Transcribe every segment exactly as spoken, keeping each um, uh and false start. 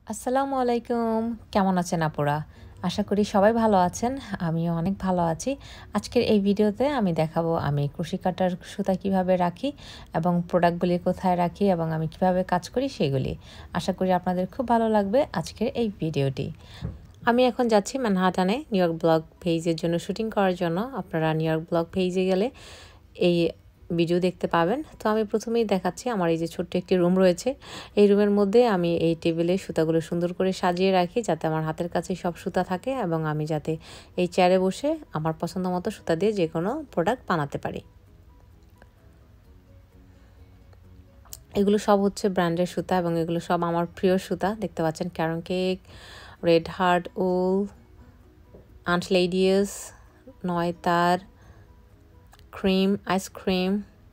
আসসালামু আলাইকুম, কেমন আছেন আপুরা? আশা করি সবাই ভালো আছেন। আমিও অনেক ভালো আছি। আজকের এই ভিডিওতে আমি দেখাবো আমি কুশি কাটার সুতা কিভাবে রাখি এবং প্রোডাক্টগুলি কোথায় রাখি এবং আমি কিভাবে কাজ করি সেগুলি। আশা করি আপনাদের খুব ভালো লাগবে আজকের এই ভিডিওটি। আমি এখন যাচ্ছি ম্যানহাটানে নিউ ইয়র্ক ব্লগ পেজের জন্য শুটিং করার জন্য। আপনারা নিউ ইয়র্ক ব্লগ পেজে গেলে এই ভিডিও দেখতে পাবেন। তো আমি প্রথমেই দেখাচ্ছি আমার এই যে ছোট্ট একটি রুম রয়েছে। এই রুমের মধ্যে আমি এই টেবিলে সুতাগুলো সুন্দর করে সাজিয়ে রাখি যাতে আমার হাতের কাছে সব সুতা থাকে এবং আমি যাতে এই চেয়ারে বসে আমার পছন্দ মতো সুতা দিয়ে যে কোনো প্রোডাক্ট বানাতে পারি। এগুলো সব হচ্ছে ব্র্যান্ডের সুতা এবং এগুলো সব আমার প্রিয় সুতা। দেখতে পাচ্ছেন ক্যারন কেক, রেড হার্ট উল, আন্ট লেডিয়াস, নয়তার, ক্রিম, আইসক্রিম,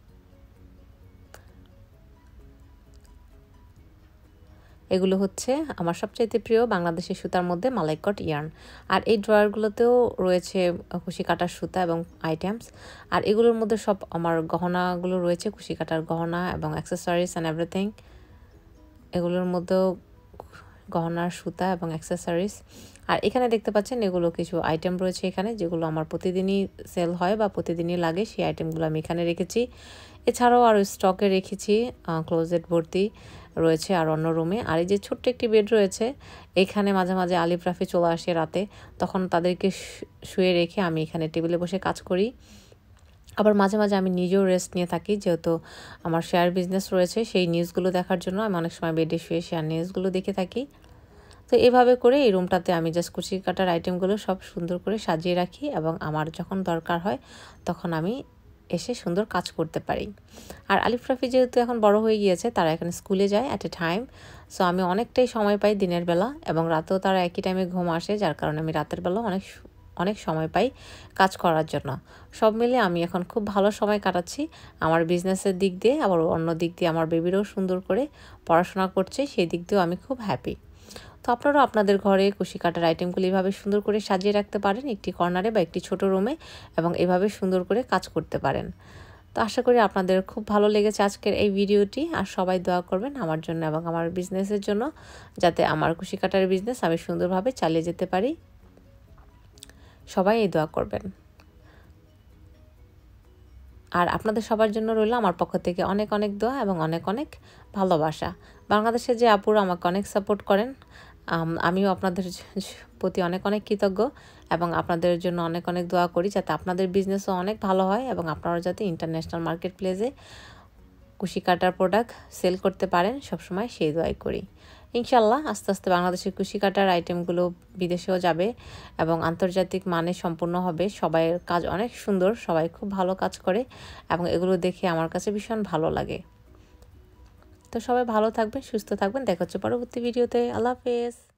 এগুলো হচ্ছে আমার সবচাইতে প্রিয় বাংলাদেশের সুতার মধ্যে মালাইকট ইয়ার্ন। আর এই ড্রয়ারগুলোতেও রয়েছে কুশি কাটার সুতা এবং আইটেমস। আর এগুলোর মধ্যে সব আমার গহনাগুলো রয়েছে, কুশি কাটার গহনা এবং অ্যাক্সেসরিজ অ্যান্ড এভরিথিং। এগুলোর মধ্যেও গহনার সুতা এবং অ্যাক্সেসরিজ। আর এখানে দেখতে পাচ্ছেন এগুলো কিছু আইটেম রয়েছে এখানে যেগুলো আমার প্রতিদিনই সেল হয় বা প্রতিদিনই লাগে, সেই আইটেমগুলো আমি এখানে রেখেছি। এছাড়াও আরও স্টকে রেখেছি, ক্লোজেট ভর্তি রয়েছে আর অন্য রুমে। আর এই যে ছোট্ট একটি বেড রয়েছে, এখানে মাঝে মাঝে আলিফ রাফি চলে আসে রাতে, তখন তাদেরকে শুয়ে রেখে আমি এখানে টেবিলে বসে কাজ করি। আবার মাঝে মাঝে আমি নিজেও রেস্ট নিয়ে থাকি, যেহেতু আমার শেয়ার বিজনেস রয়েছে সেই নিউজগুলো দেখার জন্য আমি অনেক সময় বেডে শুয়ে শেয়ার নিউজগুলো দেখে থাকি। তো এভাবে করে এই রুমটাতে আমি জাস্ট কুচি কাটার আইটেমগুলো সব সুন্দর করে সাজিয়ে রাখি এবং আমার যখন দরকার হয় তখন আমি এসে সুন্দর কাজ করতে পারি। আর আলিফ রাফি যেহেতু এখন বড় হয়ে গিয়েছে, তারা এখানে স্কুলে যায় অ্যাট এ টাইম, সো আমি অনেকটাই সময় পাই দিনের বেলা এবং রাতেও তারা একই টাইমে ঘুম আসে, যার কারণে আমি রাতের বেলা অনেক অনেক সময় পাই কাজ করার জন্য। সব মিলে আমি এখন খুব ভালো সময় কাটাচ্ছি আমার বিজনেসের দিক দিয়ে, আবার অন্য দিক দিয়ে আমার বেবিরও সুন্দর করে পড়াশোনা করছে, সেই দিক দিয়েও আমি খুব হ্যাপি। তো আপনারাও আপনাদের ঘরে কুশি কাটার আইটেমগুলি এভাবে সুন্দর করে সাজিয়ে রাখতে পারেন একটি কর্নারে বা একটি ছোট রুমে এবং এভাবে সুন্দর করে কাজ করতে পারেন। তো আশা করি আপনাদের খুব ভালো লেগেছে আজকের এই ভিডিওটি। আর সবাই দোয়া করবেন আমার জন্য এবং আমার বিজনেসের জন্য, যাতে আমার কুশি কাটার বিজনেস আমি সুন্দরভাবে চালিয়ে যেতে পারি। সবাই এই দোয়া করবেন। আর আপনাদের সবার জন্য রইল আমার পক্ষ থেকে অনেক অনেক দোয়া এবং অনেক অনেক ভালোবাসা। বাংলাদেশে যে আপুরা আমাকে অনেক সাপোর্ট করেন, আমিও আপনাদের প্রতি অনেক অনেক কৃতজ্ঞ এবং আপনাদের জন্য অনেক অনেক দোয়া করি যাতে আপনাদের বিজনেসও অনেক ভালো হয় এবং আপনারা যাতে ইন্টারন্যাশনাল মার্কেট প্লেসে কুশি কাটার প্রোডাক্ট সেল করতে পারেন, সবসময় সেই দোয়াই করি। ইনশাল্লাহ আস্তে আস্তে বাংলাদেশের কুশি কাটার আইটেমগুলো বিদেশেও যাবে এবং আন্তর্জাতিক মানে সম্পূর্ণ হবে। সবাইয়ের কাজ অনেক সুন্দর, সবাই খুব ভালো কাজ করে এবং এগুলো দেখে আমার কাছে ভীষণ ভালো লাগে। তো সবাই ভালো থাকবেন, সুস্থ থাকবেন, দেখা হচ্ছে পরবর্তী ভিডিওতে। আল্লাহ হাফেজ।